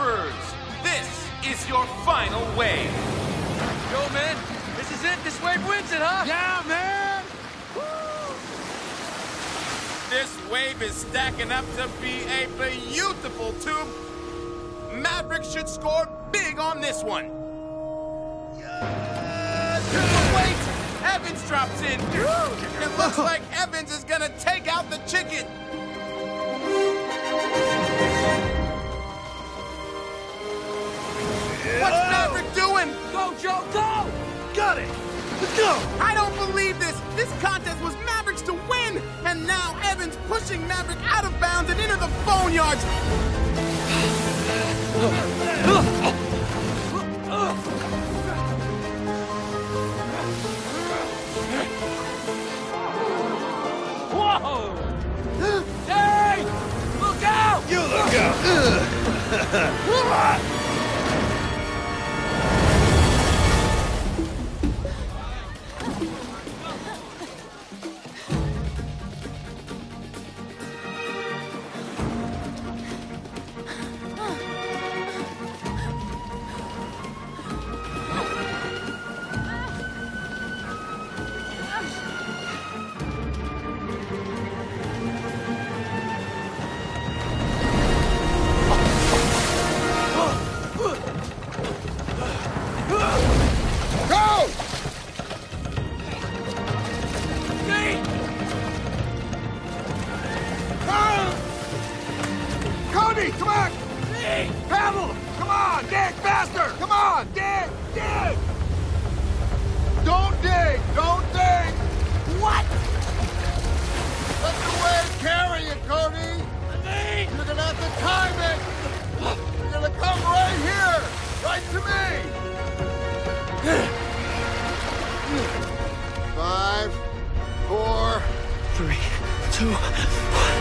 surfers, this is your final wave. Yo, man, this is it. This wave wins it, huh? Yeah, man! This wave is stacking up to be a beautiful tube. Maverick should score big on this one. Wait! Evans drops in. It looks like Evans is gonna take out the chicken. What's Maverick doing? Go, Joe, go! Got it! Let's go! I don't believe this. This contest was Maverick's to win. And now Evans pushing Maverick out of bounds and into the boneyard. Whoa! Hey! Look out! You look out! Cody, come on! Paddle! Come on, dig faster! Come on, dig! Dig! Don't dig! Don't dig! What? Let the wave carry you, Cody! You're gonna have to time it! You're gonna come right here! Right to me! 5, 4... 3, 2, 1.